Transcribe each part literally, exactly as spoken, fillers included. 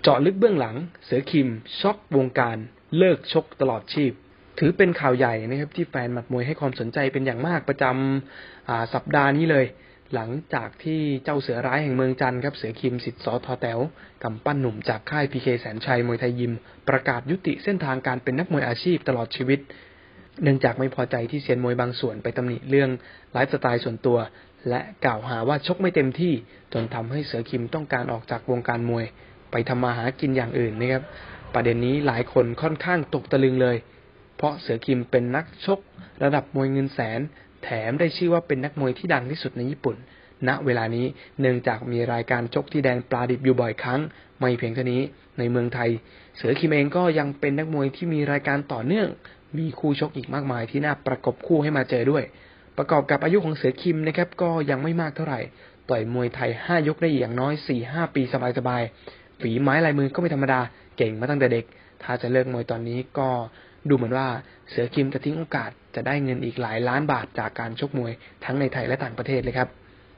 เจาะลึกเบื้องหลังเสือคิมช็อกวงการเลิกชกตลอดชีพถือเป็นข่าวใหญ่นะครับที่แฟนหมัดมวยให้ความสนใจเป็นอย่างมากประจำสัปดาห์นี้เลยหลังจากที่เจ้าเสือร้ายแห่งเมืองจันทร์ครับเสือคิมสิทธิ์สทแต๋วกำปั้นหนุ่มจากค่ายพีเคแสนชัยมวยไทยยิมประกาศยุติเส้นทางการเป็นนักมวยอาชีพตลอดชีวิตเนื่องจากไม่พอใจที่เซียนมวยบางส่วนไปตำหนิเรื่องไลฟ์สไตล์ส่วนตัวและกล่าวหาว่าชกไม่เต็มที่จนทำให้เสือคิมต้องการออกจากวงการมวยไปทำมาหากินอย่างอื่นนะครับประเด็นนี้หลายคนค่อนข้างตกตะลึงเลยเพราะเสือคิมเป็นนักชกระดับมวยเงินแสนแถมได้ชื่อว่าเป็นนักมวยที่ดังที่สุดในญี่ปุ่นณเวลานี้เนื่องจากมีรายการชกที่แดนปลาดิบอยู่บ่อยครั้งไม่เพียงเท่านี้ในเมืองไทยเสือคิมเองก็ยังเป็นนักมวยที่มีรายการต่อเนื่องมีคู่ชกอีกมากมายที่น่าประกบคู่ให้มาเจอด้วยประกอบกับอายุของเสือคิมนะครับก็ยังไม่มากเท่าไหร่ต่อยมวยไทยห้ายกได้อย่างน้อย สี่ห้า ปีสบายๆฝีไม้ลายมือก็ไม่ธรรมดาเก่งมาตั้งแต่เด็กถ้าจะเลิกมวยตอนนี้ก็ดูเหมือนว่าเสือคิมจะทิ้งโอกาสจะได้เงินอีกหลายล้านบาทจากการชกมวยทั้งในไทยและต่างประเทศเลยครับ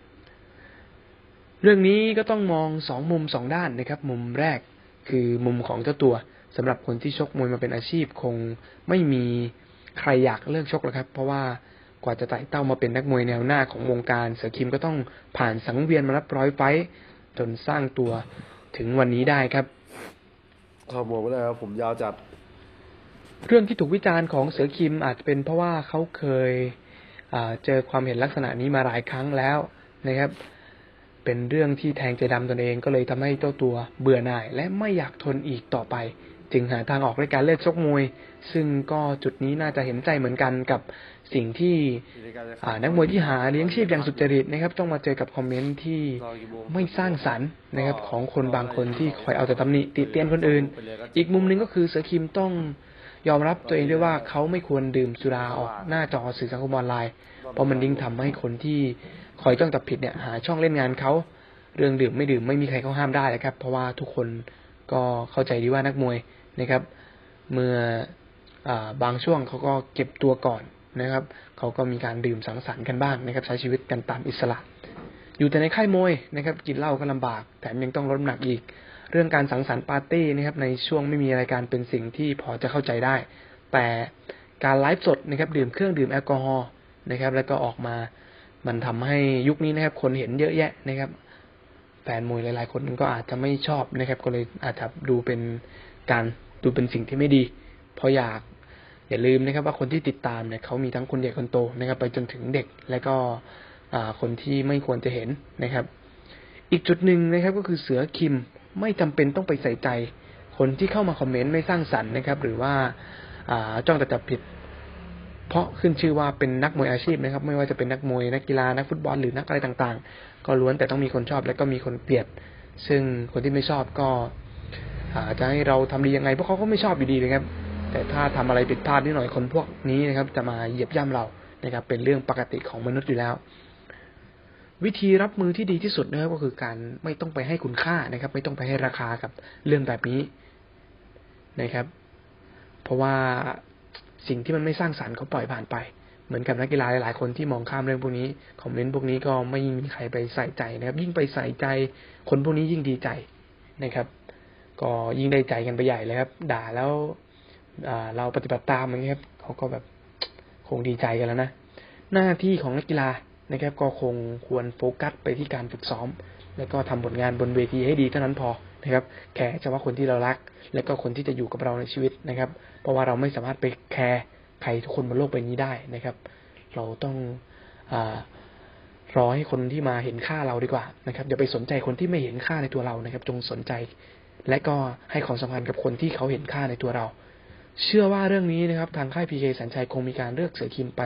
เรื่องนี้ก็ต้องมองสองมุมสองด้านนะครับมุมแรกคือมุมของเจ้าตัวสำหรับคนที่ชกมวยมาเป็นอาชีพคงไม่มีใครอยากเลิกชกหรอกครับเพราะว่ากว่าจะไต่เต้ามาเป็นนักมวยแนวหน้าของวงการเสือคิมก็ต้องผ่านสังเวียนมานับร้อยไฟต์จนสร้างตัวถึงวันนี้ได้ครับขอบคุณเลยครับผมยาวจัดเรื่องที่ถูกวิจารณ์ของเสือคิมอาจจะเป็นเพราะว่าเขาเคยเจอความเห็นลักษณะนี้มาหลายครั้งแล้วนะครับเป็นเรื่องที่แทงใจดำตนเองก็เลยทำให้เจ้าตัวเบื่อหน่ายและไม่อยากทนอีกต่อไปจึงหาทางออกในการเลิกชกมวยซึ่งก็จุดนี้น่าจะเห็นใจเหมือนกันกับสิ่งที่นักมวยที่หาเลี้ยงชีพอย่างสุจริตนะครับต้องมาเจอกับคอมเมนต์ที่ไม่สร้างสรรค์นะครับของคนบางคนที่คอยเอาแต่ตำหนิติเตียนคนอื่นอีกมุมนึงก็คือเสือคิมต้องยอมรับตัวเองด้วยว่าเขาไม่ควรดื่มสุราออกหน้าจอสื่อสังคมออนไลน์เพราะมันยิ่งทำให้คนที่คอยจ้องจับผิดเนี่ยหาช่องเล่นงานเขาเรื่องดื่มไม่ดื่มไม่มีใครเขาห้ามได้นะครับเพราะว่าทุกคนก็เข้าใจดีว่านักมวยนะครับเมื่อบางช่วงเขาก็เก็บตัวก่อนนะครับเขาก็มีการดื่มสังสรรค์กันบ้างนะครับใช้ชีวิตกันตามอิสระอยู่แต่ในค่ายมวยนะครับกินเหล้าก็ลำบากแถมยังต้องลดน้ำหนักอีกเรื่องการสังสรรค์ปาร์ตี้นะครับในช่วงไม่มีรายการเป็นสิ่งที่พอจะเข้าใจได้แต่การไลฟ์สดนะครับดื่มเครื่องดื่มแอลกอฮอล์นะครับแล้วก็ออกมามันทำให้ยุคนี้นะครับคนเห็นเยอะแยะนะครับแฟนมวยหลายๆคนก็อาจจะไม่ชอบนะครับก็เลยอาจจะดูเป็นการดูเป็นสิ่งที่ไม่ดีเพราะอยากอย่าลืมนะครับว่าคนที่ติดตามเนี่ยเขามีทั้งคนใหญ่คนโตนะครับไปจนถึงเด็กและก็คนที่ไม่ควรจะเห็นนะครับอีกจุดหนึ่งนะครับก็คือเสือคิมไม่จำเป็นต้องไปใส่ใจคนที่เข้ามาคอมเมนต์ไม่สร้างสรรค์นะครับหรือว่าจ้องแต่จับผิดเพราะขึ้นชื่อว่าเป็นนักมวยอาชีพนะครับไม่ว่าจะเป็นนักมวยนักกีฬานักฟุตบอลหรือนักอะไรต่างๆก็ล้วนแต่ต้องมีคนชอบและก็มีคนเกลียดซึ่งคนที่ไม่ชอบก็จะให้เราทำดียังไงพวกเขาก็ไม่ชอบอยู่ดีนะครับแต่ถ้าทำอะไรผิดพลาดนิดหน่อยคนพวกนี้นะครับจะมาเหยียบย่ำเรานะครับเป็นเรื่องปกติของมนุษย์อยู่แล้ววิธีรับมือที่ดีที่สุดนะครับก็คือการไม่ต้องไปให้คุณค่านะครับไม่ต้องไปให้ราคากับเรื่องแบบนี้นะครับเพราะว่าสิ่งที่มันไม่สร้างสรรค์เขาปล่อยผ่านไปเหมือนกับนักกีฬาหลายๆคนที่มองข้ามเรื่องพวกนี้คอมเมนต์พวกนี้ก็ไม่มีใครไปใส่ใจนะครับยิ่งไปใส่ใจคนพวกนี้ยิ่งดีใจนะครับก็ยิ่งได้ใจกันไปใหญ่เลยครับด่าแล้วเราปฏิบัติตามอย่างนี้ครับเขาก็แบบคงดีใจกันแล้วนะหน้าที่ของนักกีฬานะครับก็คงควรโฟกัสไปที่การฝึกซ้อมแล้วก็ทำผลงานบนเวทีให้ดีเท่านั้นพอนะครับแคร์เฉพาะคนที่เรารักและก็คนที่จะอยู่กับเราในชีวิตนะครับเพราะว่าเราไม่สามารถไปแคร์ใครทุกคนบนโลกใบนี้ได้นะครับเราต้องอ่ารอให้คนที่มาเห็นค่าเราดีกว่านะครับอย่าไปสนใจคนที่ไม่เห็นค่าในตัวเรานะครับจงสนใจและก็ให้ความสำคัญกับคนที่เขาเห็นค่าในตัวเราเชื่อว่าเรื่องนี้นะครับทางค่าย พี เค แสนชัยคงมีการเลือกเสือคิมไป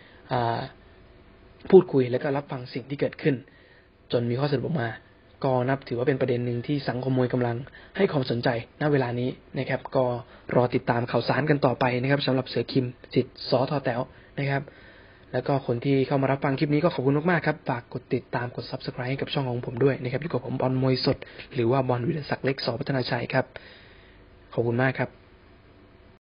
พูดคุยและก็รับฟังสิ่งที่เกิดขึ้นจนมีข้อสรุปออกมาก็นับถือว่าเป็นประเด็นหนึ่งที่สังคมมวยกำลังให้ความสนใจณเวลานี้นะครับก็รอติดตามข่าวสารกันต่อไปนะครับสำหรับเสือคิมสิทธิ์สทแต๋วนะครับแล้วก็คนที่เข้ามารับฟังคลิปนี้ก็ขอบคุณมากๆครับฝากกดติดตามกด ซับสไครบ์ ให้กับช่องของผมด้วยนะครับอยู่กับผมบอลมวยสดหรือว่าบอลวิรศักดิ์เล็กส พัฒนาชัยครับขอบคุณมากครับ